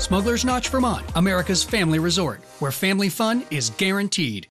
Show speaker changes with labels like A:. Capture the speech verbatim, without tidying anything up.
A: Smugglers Notch, Vermont, America's family resort, where family fun is guaranteed.